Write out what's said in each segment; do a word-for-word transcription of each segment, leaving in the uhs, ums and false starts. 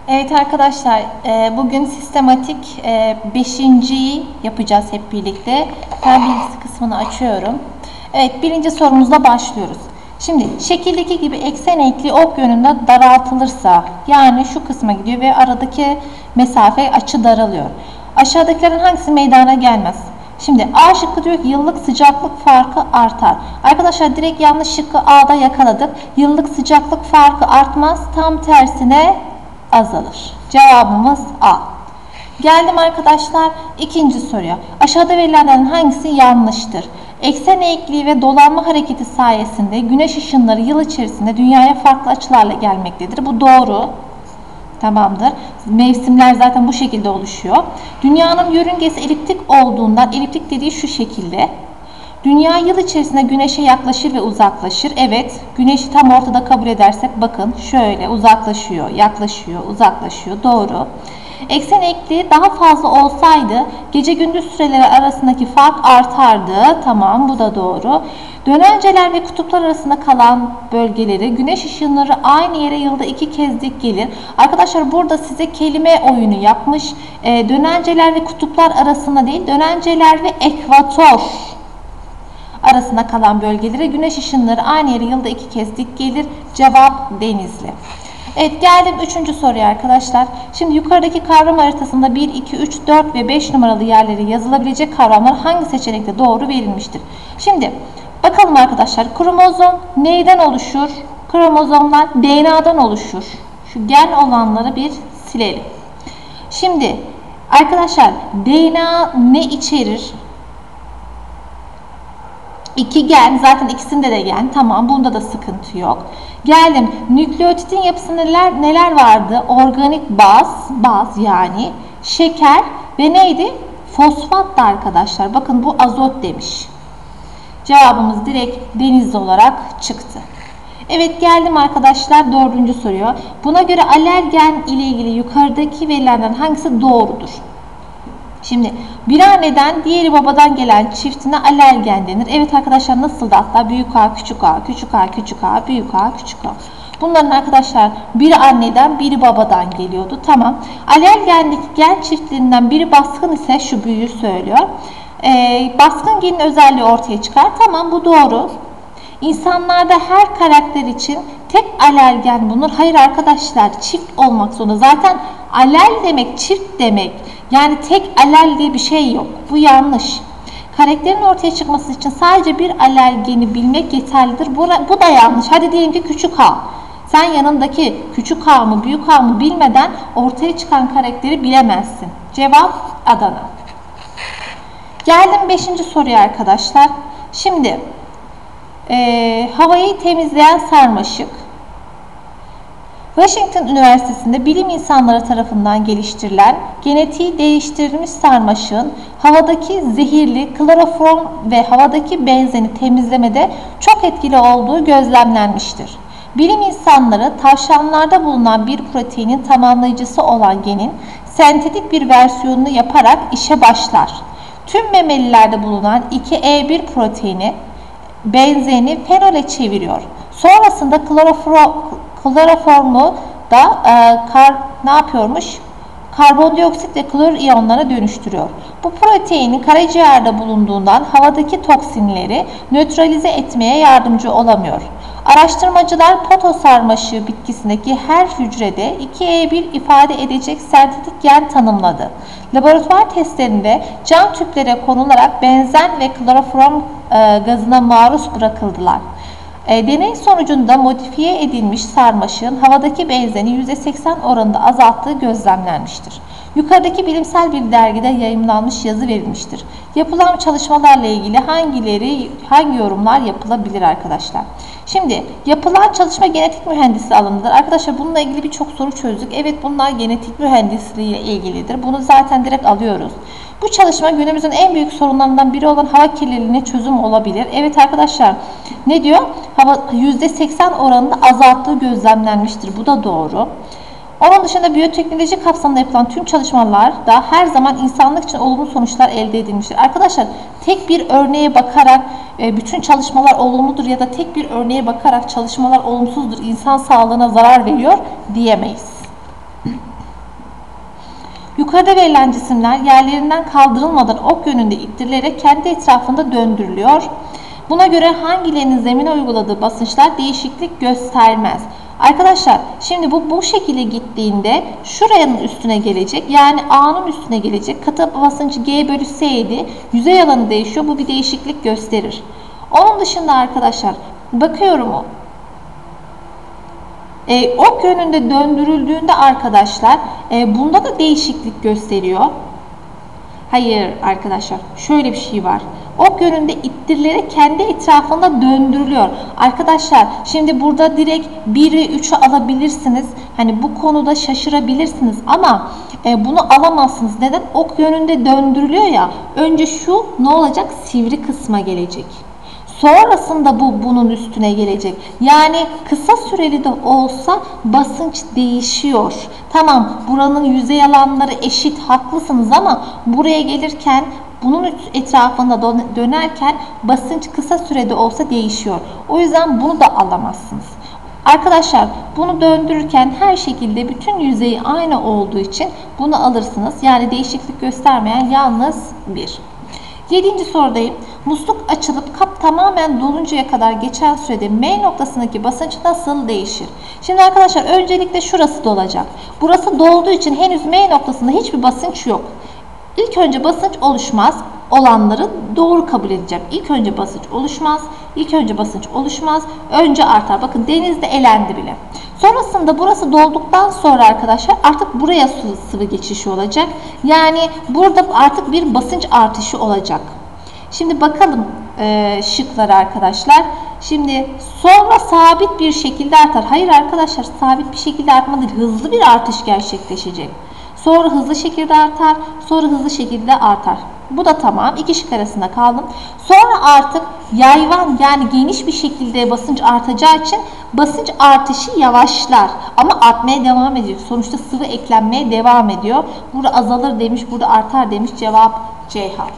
Evet arkadaşlar, e, bugün sistematik e, beşinciyi yapacağız hep birlikte. Fen bilgisi kısmını açıyorum. Evet, birinci sorumuzla başlıyoruz. Şimdi şekildeki gibi eksen eğikliği ok yönünde daraltılırsa, yani şu kısma gidiyor ve aradaki mesafe, açı daralıyor. Aşağıdakilerin hangisi meydana gelmez? Şimdi A şıkkı diyor ki yıllık sıcaklık farkı artar. Arkadaşlar direkt yanlış şıkkı A'da yakaladık. Yıllık sıcaklık farkı artmaz, tam tersine azalır. Cevabımız A. Geldim arkadaşlar ikinci soruya. Aşağıda verilenlerden hangisi yanlıştır? Eksen eğikliği ve dolanma hareketi sayesinde güneş ışınları yıl içerisinde dünyaya farklı açılarla gelmektedir. Bu doğru. Tamamdır. Mevsimler zaten bu şekilde oluşuyor. Dünyanın yörüngesi eliptik olduğundan, eliptik dediği şu şekilde. Dünya yıl içerisinde güneşe yaklaşır ve uzaklaşır. Evet, güneşi tam ortada kabul edersek bakın şöyle uzaklaşıyor, yaklaşıyor, uzaklaşıyor. Doğru. Eksen eğikliği daha fazla olsaydı gece gündüz süreleri arasındaki fark artardı. Tamam, bu da doğru. Dönenceler ve kutuplar arasında kalan bölgeleri güneş ışınları aynı yere yılda iki kez dik gelir. Arkadaşlar burada size kelime oyunu yapmış. E, dönenceler ve kutuplar arasında değil, dönenceler ve ekvator arasında kalan bölgelere güneş ışınları aynı yere yılda iki kez dik gelir. Cevap Denizli. Evet, geldim üçüncü soruya arkadaşlar. Şimdi yukarıdaki kavram haritasında bir, iki, üç, dört ve beş numaralı yerleri yazılabilecek kavramlar hangi seçenekte doğru verilmiştir? Şimdi bakalım arkadaşlar, kromozom neyden oluşur? Kromozomlar D N A'dan oluşur. Şu gen olanları bir silelim. Şimdi arkadaşlar D N A ne içerir? İki gen, zaten ikisinde de gen. Tamam, bunda da sıkıntı yok. Geldim. Nükleotidin yapısında neler, neler vardı? Organik baz, baz yani şeker ve neydi? Fosfat da arkadaşlar. Bakın bu azot demiş. Cevabımız direkt Denizli olarak çıktı. Evet, geldim arkadaşlar dördüncü soruya. Buna göre alergen ile ilgili yukarıdaki verilerden hangisi doğrudur? Şimdi bir anneden diğeri babadan gelen çiftine alergen denir. Evet arkadaşlar, nasıl da hatta büyük A, küçük A, küçük A, küçük A, büyük A, küçük A. Bunların arkadaşlar biri anneden biri babadan geliyordu. Tamam. Alergendeki gen çiftlerinden biri baskın ise şu büyüğü söylüyor. Ee, baskın genin özelliği ortaya çıkar. Tamam, bu doğru. İnsanlarda her karakter için tek alergen bulunur. Hayır arkadaşlar, çift olmak zorunda. Zaten alel demek çift demek. Yani tek alel diye bir şey yok. Bu yanlış. Karakterin ortaya çıkması için sadece bir alergeni bilmek yeterlidir. Bu, bu da yanlış. Hadi diyelim ki küçük A. Sen yanındaki küçük A mı büyük A mı bilmeden ortaya çıkan karakteri bilemezsin. Cevap Adana. Geldim beşinci soruya arkadaşlar. Şimdi e, havayı temizleyen sarmaşık. Washington Üniversitesi'nde bilim insanları tarafından geliştirilen genetiği değiştirilmiş sarmaşığın havadaki zehirli kloroform ve havadaki benzeni temizlemede çok etkili olduğu gözlemlenmiştir. Bilim insanları tavşanlarda bulunan bir proteinin tamamlayıcısı olan genin sentetik bir versiyonunu yaparak işe başlar. Tüm memelilerde bulunan iki E bir proteini benzeni fenole çeviriyor. Sonrasında kloroform Kloroformu da e, kar, ne yapıyormuş? Karbondioksit ve klor iyonlarına dönüştürüyor. Bu proteinin karaciğerde bulunduğundan havadaki toksinleri nötralize etmeye yardımcı olamıyor. Araştırmacılar poto sarmaşığı bitkisindeki her hücrede iki E bir ifade edecek sentetik gen tanımladı. Laboratuvar testlerinde cam tüplere konularak benzen ve kloroform e, gazına maruz bırakıldılar. E, deney sonucunda modifiye edilmiş sarmaşığın havadaki benzeni yüzde seksen oranında azalttığı gözlemlenmiştir. Yukarıdaki bilimsel bir dergide yayımlanmış yazı verilmiştir. Yapılan çalışmalarla ilgili hangileri, hangi yorumlar yapılabilir arkadaşlar? Şimdi yapılan çalışma genetik mühendisliği alanıdır. Arkadaşlar bununla ilgili birçok soru çözdük. Evet, bunlar genetik mühendisliği ile ilgilidir. Bunu zaten direkt alıyoruz. Bu çalışma günümüzün en büyük sorunlarından biri olan hava kirliliğine çözüm olabilir. Evet arkadaşlar, ne diyor? Hava yüzde seksen oranında azalttığı gözlemlenmiştir. Bu da doğru. Onun dışında biyoteknoloji kapsamında yapılan tüm çalışmalarda her zaman insanlık için olumlu sonuçlar elde edilmiştir. Arkadaşlar tek bir örneğe bakarak bütün çalışmalar olumludur ya da tek bir örneğe bakarak çalışmalar olumsuzdur, insan sağlığına zarar veriyor diyemeyiz. Yukarıda verilen cisimler yerlerinden kaldırılmadan ok yönünde ittirilerek kendi etrafında döndürülüyor. Buna göre hangilerinin zemine uyguladığı basınçlar değişiklik göstermez? Arkadaşlar şimdi bu bu şekilde gittiğinde şuranın üstüne gelecek. Yani A'nın üstüne gelecek. Katı basınç G bölü S'ydi. Yüzey alanı değişiyor. Bu bir değişiklik gösterir. Onun dışında arkadaşlar bakıyorum o. E, ok yönünde döndürüldüğünde arkadaşlar e, bunda da değişiklik gösteriyor. Hayır arkadaşlar şöyle bir şey var. Ok yönünde ittirilerek kendi etrafında döndürülüyor. Arkadaşlar şimdi burada direkt biri üçü alabilirsiniz. Hani bu konuda şaşırabilirsiniz ama e, bunu alamazsınız. Neden? Ok yönünde döndürülüyor ya. Önce şu ne olacak? Sivri kısma gelecek. Sonrasında bu bunun üstüne gelecek. Yani kısa süreli de olsa basınç değişiyor. Tamam buranın yüzey alanları eşit haklısınız ama buraya gelirken bunun etrafında dönerken basınç kısa sürede olsa değişiyor. O yüzden bunu da alamazsınız. Arkadaşlar bunu döndürürken her şekilde bütün yüzeyi aynı olduğu için bunu alırsınız. Yani değişiklik göstermeyen yalnız bir. Yedinci sorudayım. Musluk açılıp kap tamamen doluncaya kadar geçen sürede M noktasındaki basınç nasıl değişir? Şimdi arkadaşlar öncelikle şurası dolacak. Burası dolduğu için henüz M noktasında hiçbir basınç yok. İlk önce basınç oluşmaz. Olanları doğru kabul edeceğim. İlk önce basınç oluşmaz. İlk önce basınç oluşmaz. Önce artar. Bakın denizde elendi bile. Sonrasında burası dolduktan sonra arkadaşlar artık buraya sıvı geçişi olacak. Yani burada artık bir basınç artışı olacak. Şimdi bakalım e, şıklara arkadaşlar. Şimdi sonra sabit bir şekilde artar. Hayır arkadaşlar sabit bir şekilde artma değil. Hızlı bir artış gerçekleşecek. Sonra hızlı şekilde artar. Sonra hızlı şekilde artar. Bu da tamam. İki şık arasında kaldım. Sonra artık yayvan yani geniş bir şekilde basınç artacağı için basınç artışı yavaşlar. Ama artmaya devam ediyor. Sonuçta sıvı eklenmeye devam ediyor. Burada azalır demiş, burada artar demiş. Cevap Ceyhan.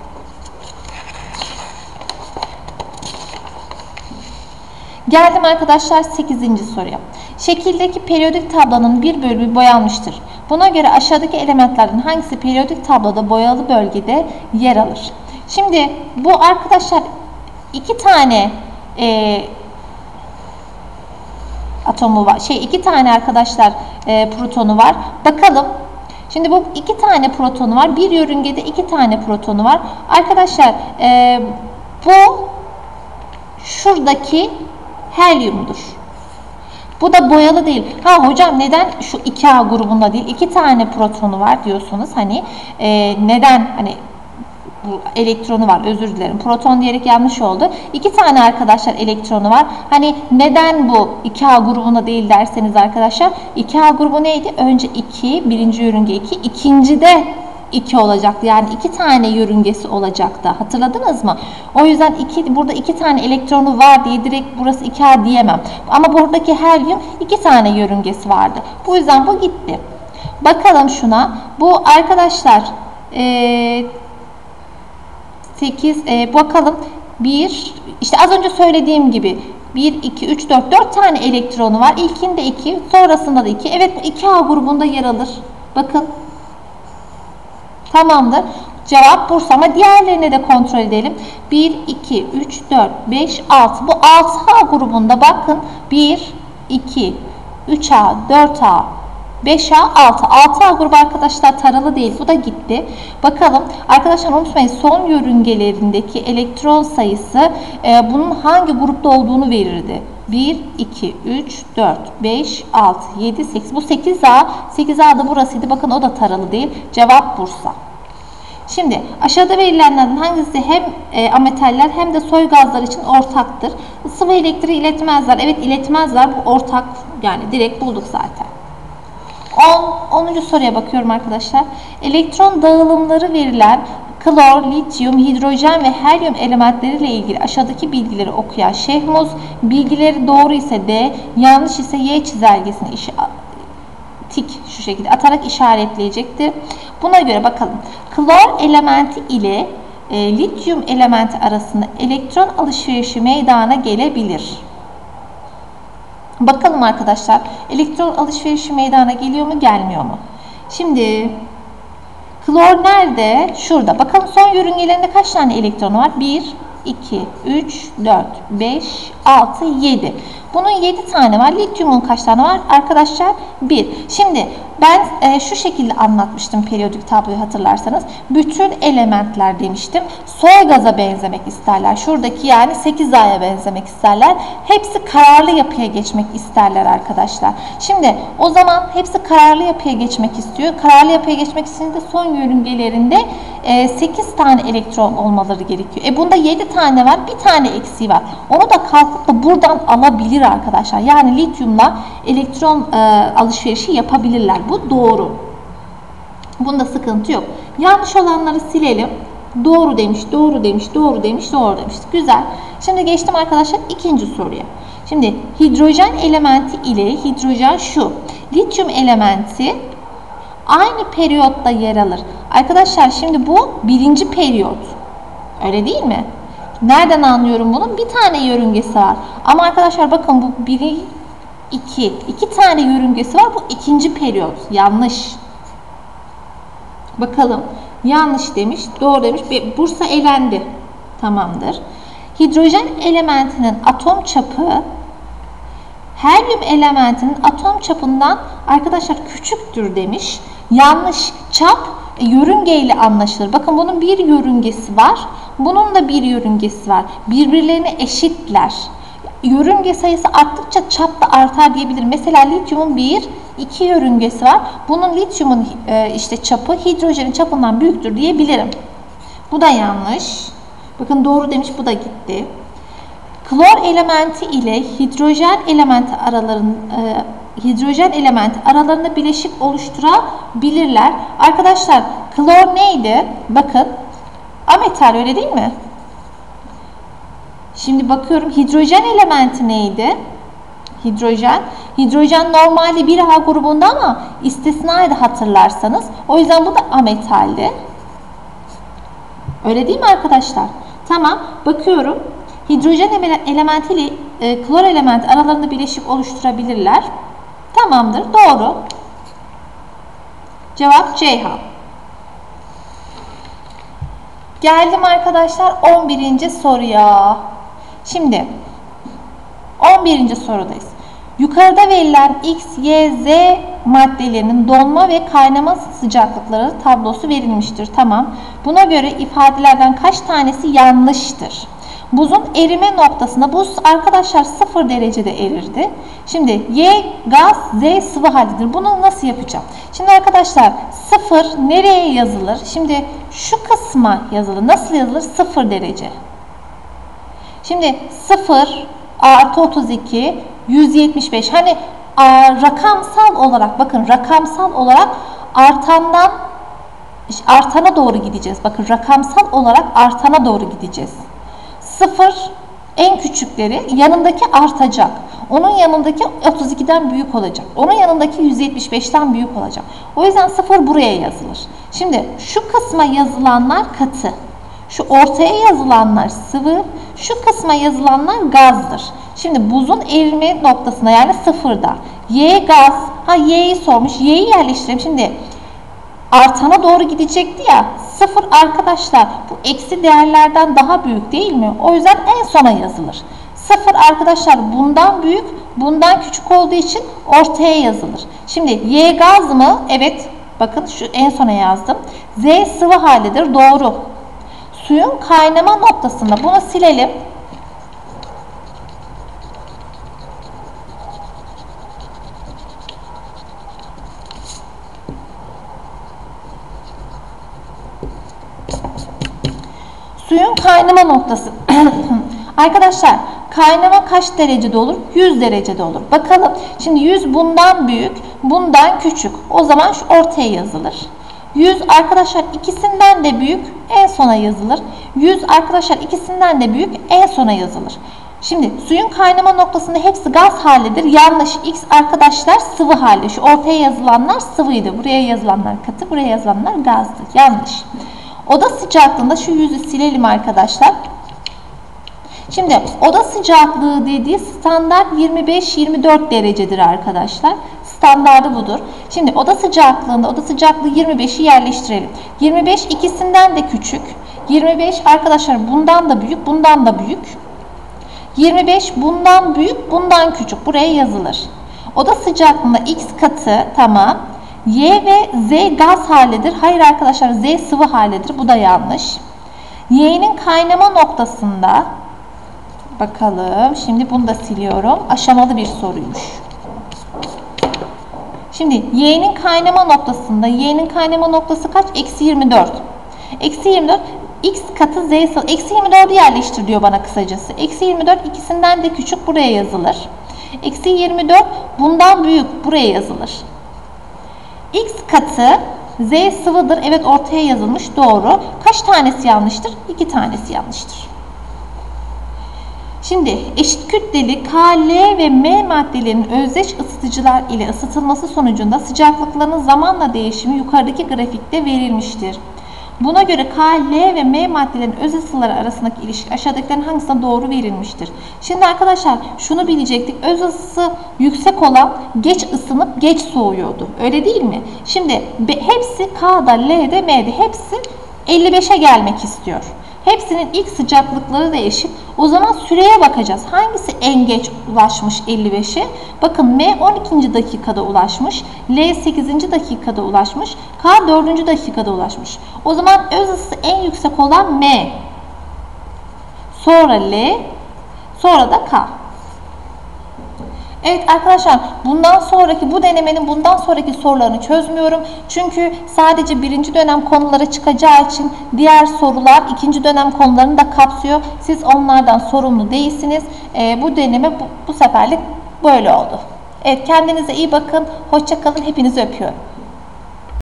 Geldim arkadaşlar sekizinci soruya. Şekildeki periyodik tablonun bir bölümü boyanmıştır. Buna göre aşağıdaki elementlerden hangisi periyodik tabloda boyalı bölgede yer alır? Şimdi bu arkadaşlar iki tane e, atomu var. Şey iki tane arkadaşlar e, protonu var. Bakalım. Şimdi bu iki tane protonu var. Bir yörüngede iki tane protonu var. Arkadaşlar e, bu şuradaki helyumdur. Bu da boyalı değil. Ha hocam neden şu iki A grubunda değil? İki tane protonu var diyorsunuz. Hani e, neden hani bu elektronu var, özür dilerim. Proton diyerek yanlış oldu. İki tane arkadaşlar elektronu var. Hani neden bu iki A grubuna değil derseniz arkadaşlar. iki A grubu neydi? Önce iki, birinci yörünge iki, ikinci de iki olacaktı. Yani iki tane yörüngesi olacaktı. Hatırladınız mı? O yüzden iki, burada iki tane elektronu var diye direkt burası iki A diyemem. Ama buradaki helyum iki tane yörüngesi vardı. Bu yüzden bu gitti. Bakalım şuna. Bu arkadaşlar ee, sekiz e, bakalım bir işte az önce söylediğim gibi bir, iki, üç, dört, dört tane elektronu var. İlkinde iki, sonrasında da iki. Evet bu iki A grubunda yer alır. Bakın. Tamamdır. Cevap Bursa ama diğerlerini de kontrol edelim. bir, iki, üç, dört, beş, altı. Bu altı A grubunda bakın. bir, iki, üç A, dört A, beş A, altı. altı A grubu arkadaşlar taralı değil. Bu da gitti. Bakalım. Arkadaşlar unutmayın son yörüngelerindeki elektron sayısı e, bunun hangi grupta olduğunu verirdi. bir, iki, üç, dört, beş, altı, yedi, sekiz. Bu sekiz A. sekiz A da burasıydı. Bakın o da taralı değil. Cevap Bursa. Şimdi aşağıda verilenlerden hangisi hem e, ametaller hem de soy gazlar için ortaktır? Sıvı elektriği iletmezler. Evet iletmezler. Bu ortak. Yani direkt bulduk zaten. onuncu soruya bakıyorum arkadaşlar. Elektron dağılımları verilen klor, lityum, hidrojen ve helyum elementleriyle ilgili aşağıdaki bilgileri okuyan Şehmuz, bilgileri doğru ise D, yanlış ise Y çizelgesini işe tik şu şekilde atarak işaretleyecektir. Buna göre bakalım. Klor elementi ile e, lityum elementi arasında elektron alışverişi meydana gelebilir. Bakalım arkadaşlar. Elektron alışverişi meydana geliyor mu gelmiyor mu? Şimdi Klor nerede? Şurada. Bakalım son yörüngelerinde kaç tane elektronu var? bir, iki, üç, dört, beş, altı, yedi. Bunun yedi tane var. Lityumun kaç tane var? Arkadaşlar bir. Şimdi ben e, şu şekilde anlatmıştım periyodik tabloyu hatırlarsanız. Bütün elementler demiştim. Soy gaza benzemek isterler. Şuradaki yani sekiz A'ya benzemek isterler. Hepsi kararlı yapıya geçmek isterler arkadaşlar. Şimdi o zaman hepsi kararlı yapıya geçmek istiyor. Kararlı yapıya geçmek için de son yörüngelerinde e, sekiz tane elektron olmaları gerekiyor. E bunda yedi tane var. Bir tane eksiği var. Onu da kalkıp da buradan alabilir arkadaşlar. Yani lityumla elektron e, alışverişi yapabilirler. Bu doğru. Bunda sıkıntı yok. Yanlış olanları silelim. Doğru demiş, doğru demiş, doğru demiş, doğru demiş. Güzel. Şimdi geçtim arkadaşlar ikinci soruya. Şimdi hidrojen elementi ile hidrojen şu. Lityum elementi aynı periyotta yer alır. Arkadaşlar şimdi bu birinci periyot. Öyle değil mi? Nereden anlıyorum bunun? Bir tane yörüngesi var. Ama arkadaşlar bakın bu biri, iki. iki tane yörüngesi var. Bu ikinci periyot. Yanlış. Bakalım. Yanlış demiş. Doğru demiş. Bursa elendi. Tamamdır. Hidrojen elementinin atom çapı helyum elementinin atom çapından arkadaşlar küçüktür demiş. Yanlış. Çap yörüngeyle anlaşılır. Bakın bunun bir yörüngesi var. Bunun da bir yörüngesi var. Birbirlerine eşitler. Yörünge sayısı arttıkça çap da artar diyebilir. Mesela lityumun bir, iki yörüngesi var. Bunun lityumun e, işte çapı hidrojenin çapından büyüktür diyebilirim. Bu da yanlış. Bakın doğru demiş, bu da gitti. Klor elementi ile hidrojen elementi aralarında e, hidrojen elementi aralarında bileşik oluşturabilirler. Arkadaşlar klor neydi? Bakın ametal, öyle değil mi? Şimdi bakıyorum hidrojen elementi neydi? Hidrojen. Hidrojen normalde bir A grubunda ama istisnaydı hatırlarsanız. O yüzden bu da ametaldi. Öyle değil mi arkadaşlar? Tamam. Bakıyorum. Hidrojen elementi ile e, klor elementi aralarında bileşik oluşturabilirler. Tamamdır. Doğru. Cevap Ceyhan. Geldim arkadaşlar on birinci soruya. Şimdi on birinci sorudayız. Yukarıda verilen X, Y, Z maddelerinin donma ve kaynama sıcaklıkları tablosu verilmiştir. Tamam. Buna göre ifadelerden kaç tanesi yanlıştır? Buzun erime noktasında buz arkadaşlar sıfır derecede erirdi. Şimdi Y gaz, Z sıvı haldedir. Bunu nasıl yapacağım? Şimdi arkadaşlar sıfır nereye yazılır? Şimdi şu kısma yazılır. Nasıl yazılır? sıfır derece. Şimdi sıfır artı otuz iki, yüz yetmiş beş. Hani a, rakamsal olarak bakın rakamsal olarak artandan artana doğru gideceğiz. Bakın rakamsal olarak artana doğru gideceğiz. sıfır en küçükleri, yanındaki artacak. Onun yanındaki otuz ikiden büyük olacak. Onun yanındaki yüz yetmiş beşten büyük olacak. O yüzden sıfır buraya yazılır. Şimdi şu kısma yazılanlar katı. Şu ortaya yazılanlar sıvı. Şu kısma yazılanlar gazdır. Şimdi buzun erime noktasına yani sıfırda. Y gaz. Ha Y'yi sormuş. Y'yi yerleştirelim. Şimdi artana doğru gidecekti ya. Sıfır arkadaşlar bu eksi değerlerden daha büyük değil mi? O yüzden en sona yazılır. Sıfır arkadaşlar bundan büyük, bundan küçük olduğu için ortaya yazılır. Şimdi Y gaz mı? Evet. Bakın şu en sona yazdım. Z sıvı halidir. Doğru. Suyun kaynama noktasında bunu silelim. Suyun kaynama noktası. Arkadaşlar kaynama kaç derecede olur? yüz derecede olur. Bakalım. Şimdi yüz bundan büyük, bundan küçük. O zaman şu ortaya yazılır. yüz arkadaşlar ikisinden de büyük, en sona yazılır. yüz arkadaşlar ikisinden de büyük, en sona yazılır. Şimdi suyun kaynama noktasında hepsi gaz halidir. Yanlış. X arkadaşlar sıvı hali. Şu ortaya yazılanlar sıvıydı. Buraya yazılanlar katı, buraya yazılanlar gazdı. Yanlış. Oda sıcaklığında şu yüzü silelim arkadaşlar. Şimdi oda sıcaklığı dediği standart yirmi beş yirmi dört derecedir arkadaşlar. Standardı budur. Şimdi oda sıcaklığında oda sıcaklığı yirmi beşi yerleştirelim. yirmi beş ikisinden de küçük. yirmi beş arkadaşlar bundan da büyük, bundan da büyük. yirmi beş bundan büyük, bundan küçük. Buraya yazılır. Oda sıcaklığında X katı, tamam. Y ve Z gaz halidir. Hayır arkadaşlar, Z sıvı halidir. Bu da yanlış. Y'nin kaynama noktasında, bakalım. Şimdi bunu da siliyorum. Aşamalı bir soruymuş. Şimdi Y'nin kaynama noktasında, Y'nin kaynama noktası kaç? Eksi yirmi dört. Eksi yirmi dört. X katı Z sıvı. Eksi yirmi dördü yerleştir diyor bana kısacası. Eksi yirmi dört ikisinden de küçük, buraya yazılır. Eksi yirmi dört bundan büyük, buraya yazılır. X katı Z sıvıdır. Evet, ortaya yazılmış. Doğru. Kaç tanesi yanlıştır? iki tanesi yanlıştır. Şimdi eşit kütleli K, L ve M maddelerinin özdeş ısıtıcılar ile ısıtılması sonucunda sıcaklıklarının zamanla değişimi yukarıdaki grafikte verilmiştir. Buna göre K, L ve M maddelerin öz ısıları arasındaki ilişki aşağıdakilerin hangisine doğru verilmiştir? Şimdi arkadaşlar şunu bilecektik. Öz ısısı yüksek olan geç ısınıp geç soğuyordu. Öyle değil mi? Şimdi hepsi K'da, L'de, M'de hepsi elli beşe gelmek istiyor. Hepsinin ilk sıcaklıkları da eşit. O zaman süreye bakacağız. Hangisi en geç ulaşmış elli beşe? Bakın M on ikinci dakikada ulaşmış. L sekizinci dakikada ulaşmış. K dördüncü dakikada ulaşmış. O zaman öz ısısı en yüksek olan M. Sonra L. Sonra da K. Evet arkadaşlar, bundan sonraki bu denemenin bundan sonraki sorularını çözmüyorum. Çünkü sadece birinci dönem konuları çıkacağı için diğer sorular ikinci dönem konularını da kapsıyor. Siz onlardan sorumlu değilsiniz. Ee, bu deneme bu, bu seferlik böyle oldu. Evet, kendinize iyi bakın. Hoşça kalın. Hepinizi öpüyorum.